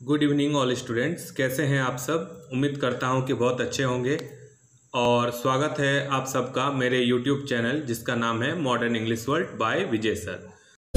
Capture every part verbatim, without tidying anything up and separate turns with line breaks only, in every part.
Good evening all students, कैसे हैं आप सब। उम्मीद करता हूं कि बहुत अच्छे होंगे और स्वागत है आप सबका मेरे यूट्यूब चैनल जिसका नाम है modern English world by Vijay sir.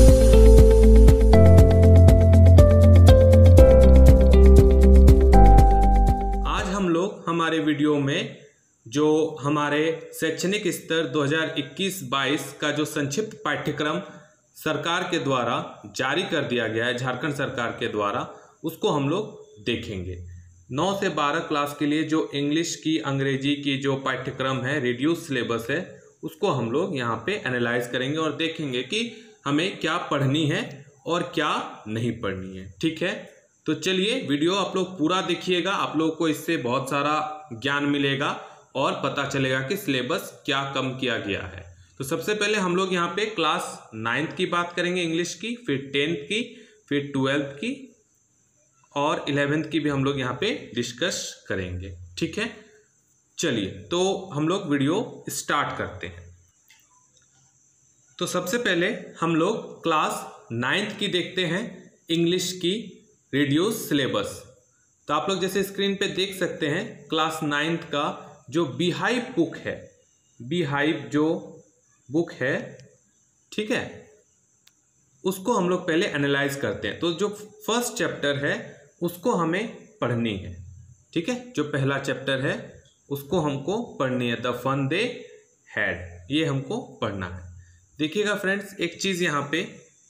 आज हम लोग हमारे वीडियो में जो हमारे शैक्षणिक स्तर दो हज़ार इक्कीस बाईस का जो संक्षिप्त पाठ्यक्रम सरकार के द्वारा जारी कर दिया गया है, झारखंड सरकार के द्वारा, उसको हम लोग देखेंगे। नौ से बारह क्लास के लिए जो इंग्लिश की अंग्रेजी की जो पाठ्यक्रम है, रिड्यूस सिलेबस है, उसको हम लोग यहाँ पे एनालाइज करेंगे और देखेंगे कि हमें क्या पढ़नी है और क्या नहीं पढ़नी है। ठीक है, तो चलिए वीडियो आप लोग पूरा देखिएगा। आप लोग को इससे बहुत सारा ज्ञान मिलेगा और पता चलेगा कि सिलेबस क्या कम किया गया है। तो सबसे पहले हम लोग यहाँ पे क्लास नाइन्थ की बात करेंगे इंग्लिश की, फिर टेंथ की, फिर ट्वेल्थ की और इलेवेंथ की भी हम लोग यहाँ पे डिस्कस करेंगे। ठीक है, चलिए तो हम लोग वीडियो स्टार्ट करते हैं। तो सबसे पहले हम लोग क्लास नाइन्थ की देखते हैं, इंग्लिश की रिड्यूस सिलेबस। तो आप लोग जैसे स्क्रीन पे देख सकते हैं, क्लास नाइन्थ का जो बीहाइव बुक है, बीहाइव जो बुक है, ठीक है, उसको हम लोग पहले एनालाइज करते हैं। तो जो फर्स्ट चैप्टर है उसको हमें पढ़नी है। ठीक है, जो पहला चैप्टर है उसको हमको पढ़नी है, द फन दे हैड, ये हमको पढ़ना है। देखिएगा फ्रेंड्स, एक चीज यहाँ पे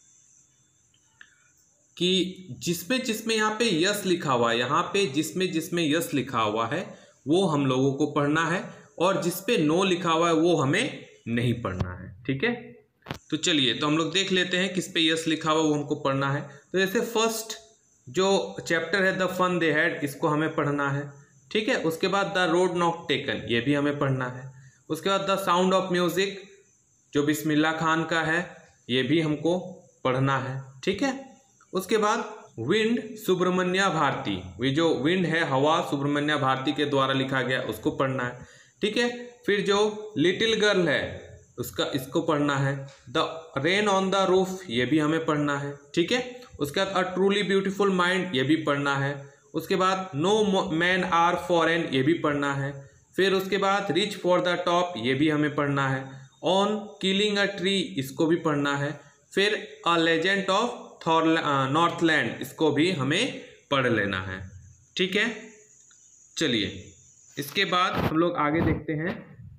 कि जिसमें जिसमें यहाँ पे यस लिखा हुआ है, यहाँ पे जिसमें जिसमें यस लिखा हुआ है वो हम लोगों को पढ़ना है और जिसपे नो लिखा हुआ है वो हमें नहीं पढ़ना है। ठीक है, तो चलिए तो हम लोग देख लेते हैं किस पे यस लिखा हुआ वो हमको पढ़ना है। तो जैसे फर्स्ट जो चैप्टर है द फन दे हैड, इसको हमें पढ़ना है। ठीक है, उसके बाद द रोड नॉट टेकन, ये भी हमें पढ़ना है। उसके बाद द साउंड ऑफ म्यूजिक जो बिस्मिल्लाह खान का है, ये भी हमको पढ़ना है। ठीक है, उसके बाद विंड सुब्रमण्या भारती, ये जो विंड है हवा, सुब्रमण्या भारती के द्वारा लिखा गया, उसको पढ़ना है। ठीक है, फिर जो लिटिल गर्ल है उसका इसको पढ़ना है। The rain on the roof, ये भी हमें पढ़ना है। ठीक है, उसके बाद अ ट्रूली ब्यूटीफुल माइंड, ये भी पढ़ना है। उसके बाद नो मैन आर फॉरेन, ये भी पढ़ना है। फिर उसके बाद रिच फॉर द टॉप, ये भी हमें पढ़ना है। ऑन किलिंग अ ट्री, इसको भी पढ़ना है। फिर अ लेजेंड ऑफ नॉर्थलैंड, इसको भी हमें पढ़ लेना है। ठीक है, चलिए इसके बाद हम लोग आगे देखते हैं।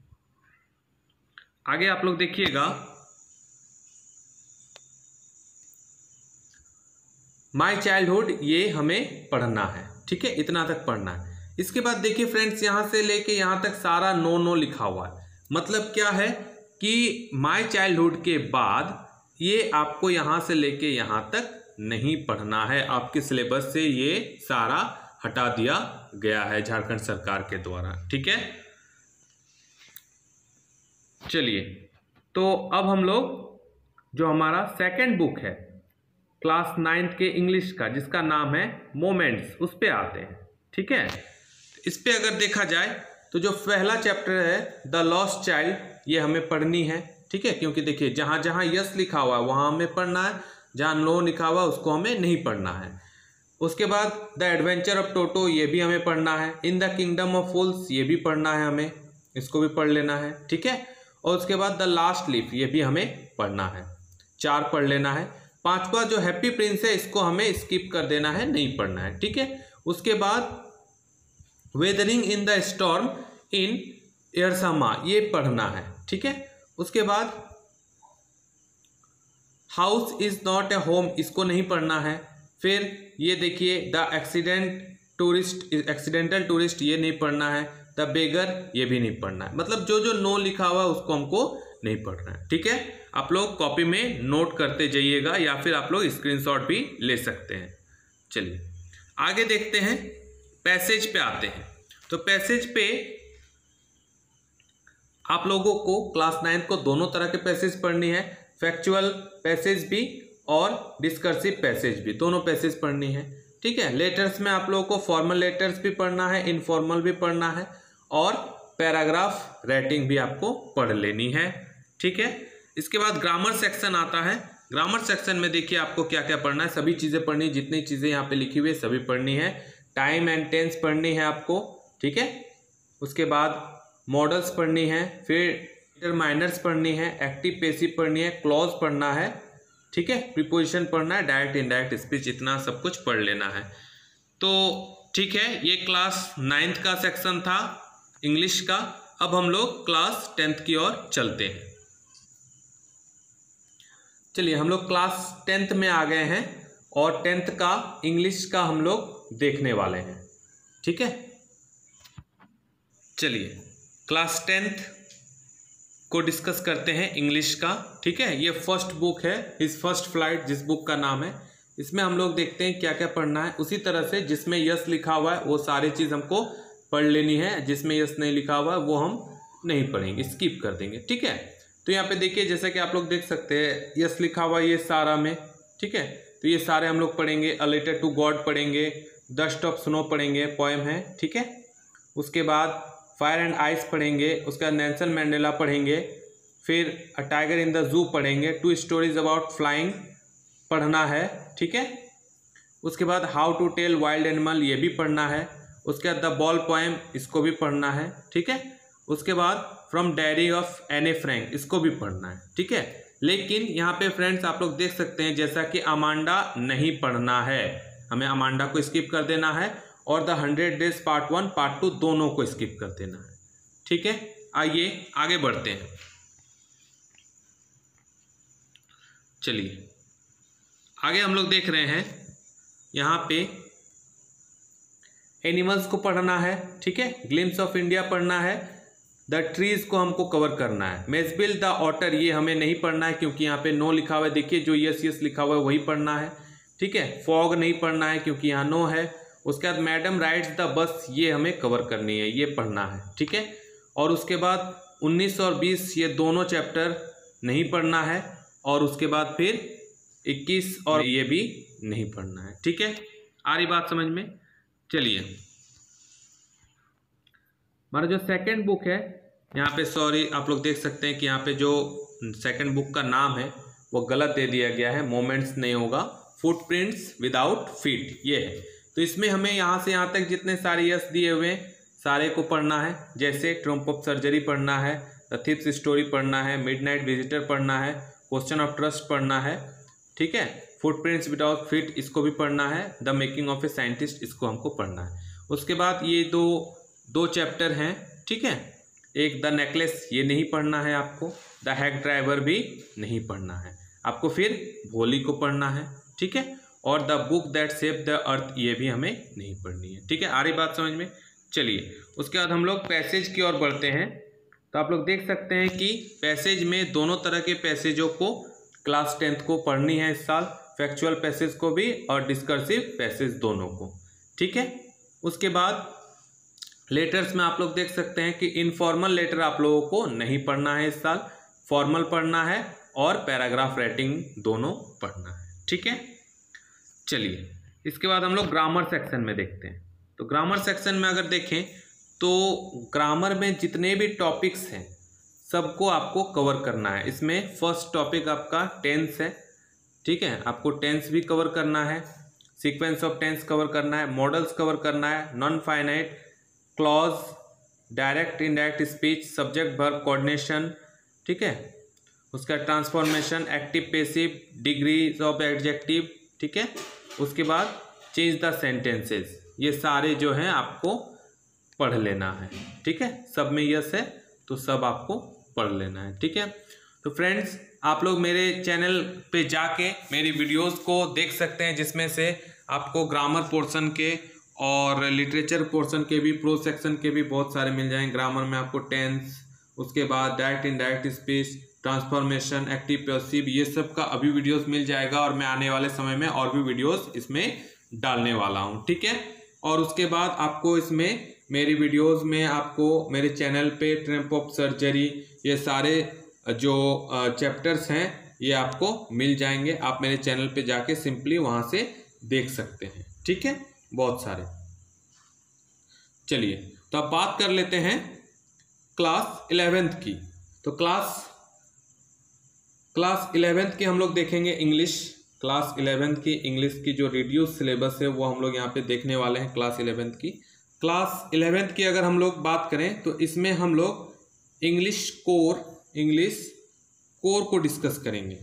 आगे आप लोग देखिएगा, माई चाइल्डहुड, ये हमें पढ़ना है। ठीक है, इतना तक पढ़ना है। इसके बाद देखिए फ्रेंड्स, यहां से लेके यहां तक सारा नो नो लिखा हुआ है। मतलब क्या है कि माई चाइल्डहुड के बाद ये आपको यहां से लेके यहां तक नहीं पढ़ना है। आपके सिलेबस से ये सारा हटा दिया गया है झारखंड सरकार के द्वारा। ठीक है, चलिए तो अब हम लोग जो हमारा सेकंड बुक है क्लास नाइन्थ के इंग्लिश का, जिसका नाम है मोमेंट्स, उस पे आते हैं। ठीक है, इस पे अगर देखा जाए तो जो पहला चैप्टर है द लॉस्ट चाइल्ड, ये हमें पढ़नी है। ठीक है, क्योंकि देखिए जहां जहां यस लिखा हुआ है वहां हमें पढ़ना है, जहां नो लिखा हुआ है उसको हमें नहीं पढ़ना है। उसके बाद द एडवेंचर ऑफ टोटो, ये भी हमें पढ़ना है। In the kingdom of fools, ये भी पढ़ना है हमें, इसको भी पढ़ लेना है। ठीक है, और उसके बाद द लास्ट लीफ, ये भी हमें पढ़ना है। चार पढ़ लेना है। पांचवा जो हैप्पी प्रिंस है, इसको हमें स्किप कर देना है, नहीं पढ़ना है। ठीक है, उसके बाद weathering in the storm in Ersama, ये पढ़ना है। ठीक है, उसके बाद house is not a home, इसको नहीं पढ़ना है। फिर ये देखिए the accident tourist, accidental tourist, ये नहीं पढ़ना है। द बेगर, ये भी नहीं पढ़ना है। मतलब जो जो नो लिखा हुआ है उसको हमको नहीं पढ़ना है। ठीक है, आप लोग कॉपी में नोट करते जाइएगा या फिर आप लोग स्क्रीनशॉट भी ले सकते हैं। चलिए आगे देखते हैं, पैसेज पे आते हैं। तो पैसेज पे आप लोगों को क्लास नाइन्थ को दोनों तरह के पैसेज पढ़नी है, फैक्चुअल पैसेज भी और डिस्कर्सिव पैसेज भी, दोनों पैसेज पढ़नी है। ठीक है, लेटर्स में आप लोगों को फॉर्मल लेटर्स भी पढ़ना है, इनफॉर्मल भी पढ़ना है और पैराग्राफ राइटिंग भी आपको पढ़ लेनी है। ठीक है, इसके बाद ग्रामर सेक्शन आता है। ग्रामर सेक्शन में देखिए आपको क्या क्या पढ़ना है, सभी चीज़ें पढ़नी, जितनी चीज़ें यहाँ पे लिखी हुई है सभी पढ़नी है। टाइम एंड टेंस पढ़नी है आपको, ठीक है। उसके बाद मॉडल्स पढ़नी है, फिर डिटरमाइनर्स पढ़नी है, एक्टिव पैसिव पढ़नी है, क्लॉज पढ़ना है, ठीक है, प्रीपोजिशन पढ़ना है, डायरेक्ट इनडायरेक्ट स्पीच, इतना सब कुछ पढ़ लेना है। तो ठीक है, ये क्लास नाइन्थ का सेक्शन था इंग्लिश का। अब हम लोग क्लास टेंथ की ओर चलते हैं। चलिए हम लोग क्लास टेंथ में आ गए हैं और टेंथ का इंग्लिश का हम लोग देखने वाले हैं, ठीक है। चलिए क्लास टेंथ को डिस्कस करते हैं इंग्लिश का, ठीक है। ये फर्स्ट बुक है, हिज फर्स्ट फ्लाइट जिस बुक का नाम है। इसमें हम लोग देखते हैं क्या क्या पढ़ना है। उसी तरह से जिसमें यस लिखा हुआ है वो सारी चीज़ हमको पढ़ लेनी है, जिसमें यस नहीं लिखा हुआ है वो हम नहीं पढ़ेंगे, स्किप कर देंगे, ठीक है। तो यहाँ पे देखिए जैसा कि आप लोग देख सकते हैं यस लिखा हुआ है ये सारा में, ठीक है। तो ये सारे हम लोग पढ़ेंगे। अ लेटर टू गॉड पढ़ेंगे, डस्ट ऑफ स्नो पढ़ेंगे, पोएम है, ठीक है। उसके बाद फायर एंड आइस पढ़ेंगे, उसके बाद नेल्सन मैंडेला पढ़ेंगे, फिर a tiger in the zoo पढ़ेंगे, टू स्टोरीज अबाउट फ्लाइंग पढ़ना है, ठीक है। उसके बाद how to tell wild animal ये भी पढ़ना है। उसके बाद द बॉल पोएम इसको भी पढ़ना है, ठीक है। उसके बाद from diary of Anne Frank इसको भी पढ़ना है, ठीक है। लेकिन यहाँ पे फ्रेंड्स आप लोग देख सकते हैं जैसा कि अमांडा नहीं पढ़ना है, हमें अमांडा को स्किप कर देना है और the hundred days part one part two दोनों को स्किप कर देना है, ठीक है। आइए आगे बढ़ते हैं। चलिए आगे हम लोग देख रहे हैं यहाँ पे एनिमल्स को पढ़ना है, ठीक है। ग्लिम्स ऑफ इंडिया पढ़ना है, द ट्रीज को हमको कवर करना है। मेजबिल द ऑटर ये हमें नहीं पढ़ना है क्योंकि यहाँ पे नो लिखा हुआ है, देखिए जो यस यस लिखा हुआ है वही पढ़ना है, ठीक है। फॉग नहीं पढ़ना है क्योंकि यहाँ नो है। उसके बाद मैडम राइड्स द बस ये हमें कवर करनी है, ये पढ़ना है, ठीक है। और उसके बाद उन्नीस और बीस ये दोनों चैप्टर नहीं पढ़ना है और उसके बाद फिर इक्कीस और ये भी नहीं पढ़ना है, ठीक है। आ रही बात समझ में? चलिए हमारा जो सेकंड बुक है यहाँ पे, सॉरी आप लोग देख सकते हैं कि यहाँ पे जो सेकंड बुक का नाम है वो गलत दे दिया गया है, मोमेंट्स नहीं होगा, फुटप्रिंट्स विदाउट फीट ये है। तो इसमें हमें यहाँ से यहाँ तक जितने सारे यस दिए हुए सारे को पढ़ना है। जैसे ट्रम्प ऑफ सर्जरी पढ़ना है, द थीफ्स स्टोरी पढ़ना है, मिडनाइट विजिटर पढ़ना है, क्वेश्चन ऑफ ट्रस्ट पढ़ना है, ठीक है। फुटप्रिंट्स विदाउट फीट इसको भी पढ़ना है, the making of a scientist इसको हमको पढ़ना है। उसके बाद ये दो दो चैप्टर हैं, ठीक है। एक द नेकलेस ये नहीं पढ़ना है आपको, द हैक ड्राइवर भी नहीं पढ़ना है आपको, फिर भोली को पढ़ना है, ठीक है। और the book that saved the earth ये भी हमें नहीं पढ़नी है, ठीक है। आ रही बात समझ में? चलिए उसके बाद हम लोग पैसेज की ओर बढ़ते हैं। तो आप लोग देख सकते हैं कि पैसेज में दोनों तरह के पैसेजों को क्लास टेंथ को पढ़नी है इस साल, फैक्चुअल पैसेज को भी और डिस्कर्सिव पैसेज दोनों को, ठीक है। उसके बाद लेटर्स में आप लोग देख सकते हैं कि इनफॉर्मल लेटर आप लोगों को नहीं पढ़ना है इस साल, फॉर्मल पढ़ना है और पैराग्राफ राइटिंग दोनों पढ़ना है, ठीक है। चलिए इसके बाद हम लोग ग्रामर सेक्शन में देखते हैं। तो ग्रामर सेक्शन में अगर देखें तो ग्रामर में जितने भी टॉपिक्स हैं सबको आपको कवर करना है। इसमें फर्स्ट टॉपिक आपका टेंस है, ठीक है, आपको टेंस भी कवर करना है, सीक्वेंस ऑफ टेंस कवर करना है, मॉडल्स कवर करना है, non finite, clause, direct indirect speech, subject verb coordination, ठीक है। उसका transformation, active passive, degrees of adjective, ठीक है। उसके बाद चेंज द सेंटेंसेस, ये सारे जो हैं आपको पढ़ लेना है, ठीक है। सब में यस है तो सब आपको पढ़ लेना है, ठीक है। तो फ्रेंड्स आप लोग मेरे चैनल पे जाके मेरी वीडियोस को देख सकते हैं जिसमें से आपको ग्रामर पोर्शन के और लिटरेचर पोर्शन के भी, प्रो सेक्शन के भी बहुत सारे मिल जाएंगे। ग्रामर में आपको टेंस, उसके बाद direct indirect speech, transformation, active passive, ये सब का अभी वीडियोस मिल जाएगा और मैं आने वाले समय में और भी वीडियोस इसमें डालने वाला हूँ, ठीक है। और उसके बाद आपको इसमें मेरी वीडियोस में आपको मेरे चैनल पे ट्रम्प ऑफ सर्जरी ये सारे जो चैप्टर्स हैं ये आपको मिल जाएंगे। आप मेरे चैनल पे जाके सिंपली वहाँ से देख सकते हैं, ठीक है, बहुत सारे। चलिए तो अब बात कर लेते हैं क्लास इलेवेंथ की। तो क्लास क्लास इलेवेंथ की हम लोग देखेंगे इंग्लिश। क्लास इलेवेंथ की इंग्लिश की जो रिड्यूस सिलेबस है वो हम लोग यहाँ पे देखने वाले हैं क्लास इलेवेंथ की। क्लास इलेवेंथ की अगर हम लोग बात करें तो इसमें हम लोग इंग्लिश कोर इंग्लिश कोर को डिस्कस करेंगे।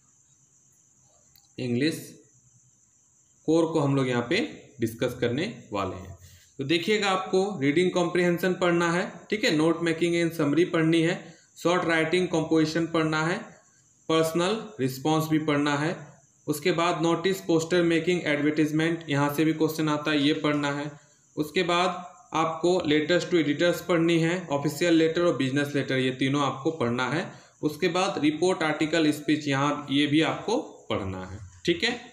इंग्लिश कोर को हम लोग यहाँ पे डिस्कस करने वाले हैं। तो देखिएगा, आपको रीडिंग कॉम्प्रिहेंशन पढ़ना है, ठीक है, नोट मेकिंग एंड समरी पढ़नी है, शॉर्ट राइटिंग कंपोजिशन पढ़ना है, पर्सनल रिस्पॉन्स भी पढ़ना है। उसके बाद नोटिस, पोस्टर मेकिंग, एडवर्टीजमेंट, यहाँ से भी क्वेश्चन आता है, ये पढ़ना है। उसके बाद आपको लेटर्स टू एडिटर्स पढ़नी है, ऑफिशियल लेटर और बिजनेस लेटर, ये तीनों आपको पढ़ना है। उसके बाद रिपोर्ट, आर्टिकल, स्पीच, यहाँ ये भी आपको पढ़ना है, ठीक है।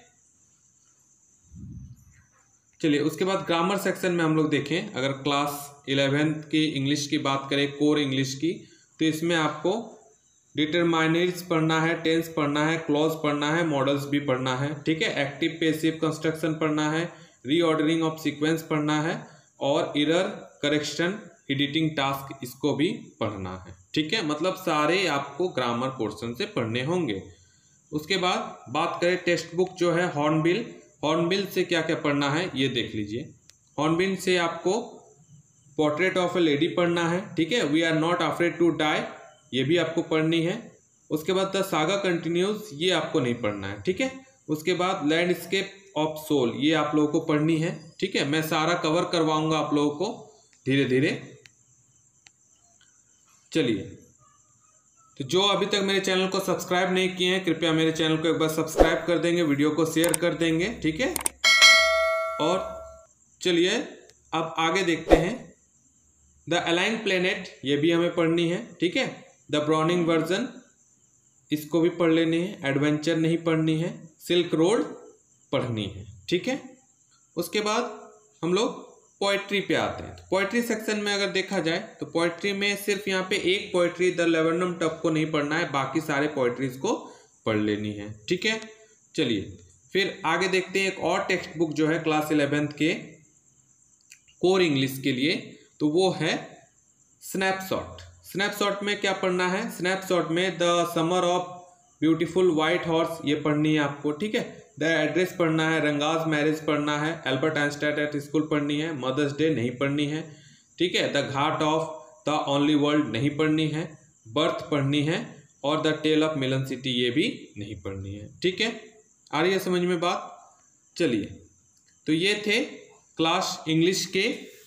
चलिए, उसके बाद ग्रामर सेक्शन में हम लोग देखें, अगर क्लास इलेवेंथ की इंग्लिश की बात करें, कोर इंग्लिश की, तो इसमें आपको डिटरमाइनर्स पढ़ना है, टेंस पढ़ना है, क्लॉज पढ़ना है, मॉडल्स भी पढ़ना है, ठीक है, एक्टिव पैसिव कंस्ट्रक्शन पढ़ना है, रीऑर्डरिंग ऑफ सीक्वेंस पढ़ना है और एरर करेक्शन एडिटिंग टास्क, इसको भी पढ़ना है, ठीक है। मतलब सारे आपको ग्रामर पोर्शन से पढ़ने होंगे। उसके बाद बात करें टेक्स्ट बुक जो है हॉर्नबिल, हॉर्नबिल से क्या क्या पढ़ना है ये देख लीजिए। हॉर्नबिल से आपको पोर्ट्रेट ऑफ ए लेडी पढ़ना है, ठीक है, we are not afraid to die, ये भी आपको पढ़नी है। उसके बाद द सागा कंटिन्यूज, ये आपको नहीं पढ़ना है, ठीक है। उसके बाद लैंडस्केप ऑफ सोल, ये आप लोगों को पढ़नी है, ठीक है। मैं सारा कवर करवाऊंगा आप लोगों को धीरे धीरे। चलिए, तो जो अभी तक मेरे चैनल को सब्सक्राइब नहीं किए हैं, कृपया मेरे चैनल को एक बार सब्सक्राइब कर देंगे, वीडियो को शेयर कर देंगे, ठीक है। और चलिए अब आगे देखते हैं। द अलाइन प्लेनेट, ये भी हमें पढ़नी है, ठीक है। द ब्राउनिंग वर्जन, इसको भी पढ़ लेनी है, एडवेंचर नहीं पढ़नी है, सिल्क रोड पढ़नी है, ठीक है। उसके बाद हम लोग पोएट्री पे आते हैं। तो पोएट्री सेक्शन में अगर देखा जाए तो पोएट्री में सिर्फ यहाँ पे एक पोएट्री द लेबनम टफ को नहीं पढ़ना है, बाकी सारे पोएट्रीज को पढ़ लेनी है, ठीक है। चलिए फिर आगे देखते हैं एक और टेक्स्ट बुक जो है क्लास इलेवेंथ के कोर इंग्लिश के लिए, तो वो है स्नैपशॉट। स्नैपशॉट में क्या पढ़ना है, स्नैपशॉट में the summer of beautiful white horse, ये पढ़नी है आपको, ठीक है। द एड्रेस पढ़ना है, रंगाज मैरिज पढ़ना है, एल्बर्ट आइंस्टाइन एट स्कूल पढ़नी है, मदर्स डे नहीं पढ़नी है, ठीक है। The ghat of the only world नहीं पढ़नी है, बर्थ पढ़नी है और the tale of melon city, ये भी नहीं पढ़नी है, ठीक है। आ रही है समझ में बात। चलिए, तो ये थे क्लास इंग्लिश के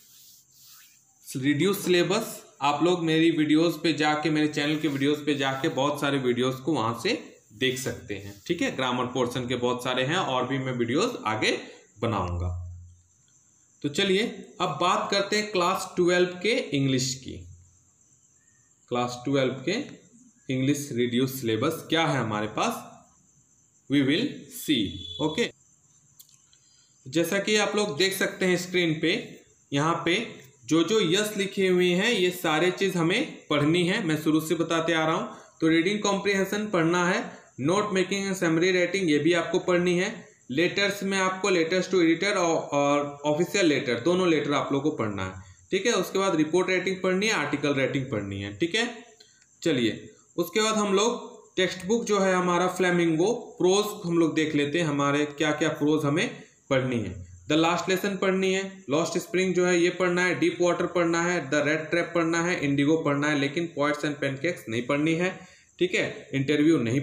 रिड्यूस सिलेबस। आप लोग मेरी वीडियोस पे जाके, मेरे चैनल के वीडियोस पे जाके बहुत सारे वीडियोस को वहां से देख सकते हैं, ठीक है। ग्रामर पोर्शन के बहुत सारे हैं और भी मैं वीडियोस आगे बनाऊंगा। तो चलिए अब बात करते हैं क्लास ट्वेल्व के इंग्लिश की। क्लास ट्वेल्व के इंग्लिश रिड्यूस सिलेबस क्या है हमारे पास, वी विल सी, ओके। जैसा कि आप लोग देख सकते हैं स्क्रीन पे, यहाँ पे जो जो यस लिखे हुए हैं ये सारे चीज हमें पढ़नी है, मैं शुरू से बताते आ रहा हूं। तो रीडिंग कॉम्प्रिहेंशन पढ़ना है, note making and summary writing ये भी आपको पढ़नी है, लेटर्स में आपको लेटर्स टू एडिटर और ऑफिशियल लेटर, दोनों लेटर आप लोगों को पढ़ना है, ठीक है। उसके बाद रिपोर्ट राइटिंग पढ़नी है, आर्टिकल राइटिंग पढ़नी है, ठीक है। चलिए, उसके बाद हम लोग टेक्स्ट बुक जो है हमारा फ्लेमिंगो, प्रोज हम लोग देख लेते हैं, हमारे क्या क्या प्रोज हमें पढ़नी है। द लास्ट लेसन पढ़नी है, लॉस्ट स्प्रिंग जो है ये पढ़ना है, डीप वाटर पढ़ना है, द रेड ट्रैप पढ़ना है, इंडिगो पढ़ना है, लेकिन पॉइंट्स एंड पैनकेक्स नहीं पढ़नी है, ठीक है। इंटरव्यू नहीं।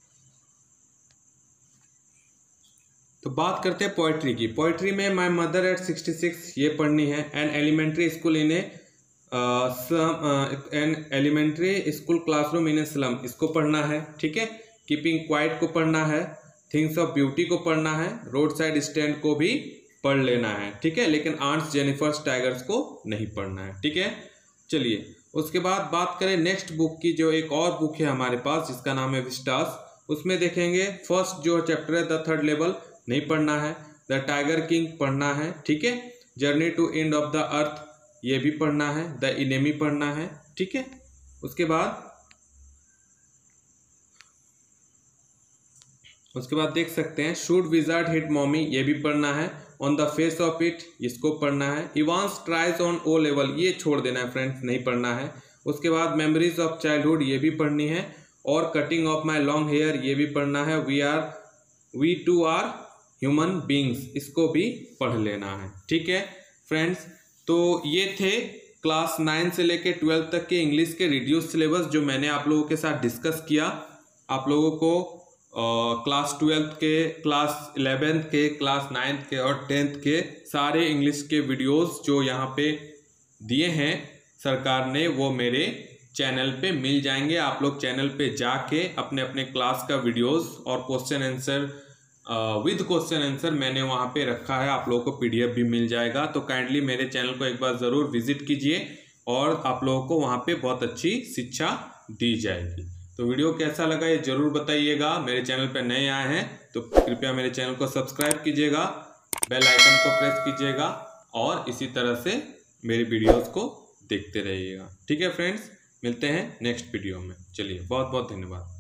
तो बात करते हैं पोएट्री की। पोएट्री में my mother at sixty six ये पढ़नी है, an elementary school in a an elementary school classroom in a slum, इसको पढ़ना है, ठीक है। कीपिंग क्वाइट को पढ़ना है, थिंग्स ऑफ ब्यूटी को पढ़ना है, रोड साइड स्टैंड को भी पढ़ लेना है, ठीक है, लेकिन आंट्स जेनिफर्स टाइगर्स को नहीं पढ़ना है, ठीक है। चलिए, उसके बाद बात करें नेक्स्ट बुक की, जो एक और बुक है हमारे पास जिसका नाम है विस्टास, उसमें देखेंगे फर्स्ट जो चैप्टर है द थर्ड लेवल नहीं पढ़ना है, द टाइगर किंग पढ़ना है, ठीक है। Journey to end of the earth ये भी पढ़ना है, द इनेमी पढ़ना है, ठीक है। उसके बाद उसके बाद देख सकते हैं शूड विजार्ड हिट मॉमी ये भी पढ़ना है, on the face of it इसको पढ़ना है, Evans tries on O level ये छोड़ देना है फ्रेंड्स, नहीं पढ़ना है। उसके बाद मेमोरीज ऑफ चाइल्डहुड ये भी पढ़नी है, और cutting of my long hair ये भी पढ़ना है। We are we too are human beings, इसको भी पढ़ लेना है। ठीक है फ्रेंड्स, तो ये थे क्लास नाइन से लेके ट्वेल्थ तक के इंग्लिश के रिड्यूस सिलेबस जो मैंने आप लोगों के साथ डिस्कस किया। आप लोगों को क्लास ट्वेल्थ के, क्लास इलेवेंथ के, क्लास नाइन्थ के और टेंथ के सारे इंग्लिश के वीडियोस जो यहाँ पे दिए हैं सरकार ने, वो मेरे चैनल पे मिल जाएंगे। आप लोग चैनल पे जाके अपने अपने क्लास का वीडियोस और question answer with question answer मैंने वहाँ पे रखा है, आप लोगों को पीडीएफ भी मिल जाएगा। तो काइंडली मेरे चैनल को एक बार ज़रूर विजिट कीजिए और आप लोगों को वहाँ पे बहुत अच्छी शिक्षा दी जाएगी। तो वीडियो कैसा लगा ये ज़रूर बताइएगा। मेरे चैनल पर नए आए हैं तो कृपया मेरे चैनल को सब्सक्राइब कीजिएगा, बेल आइकन को प्रेस कीजिएगा और इसी तरह से मेरी वीडियोज़ को देखते रहिएगा। ठीक है फ्रेंड्स, मिलते हैं नेक्स्ट वीडियो में। चलिए, बहुत बहुत धन्यवाद।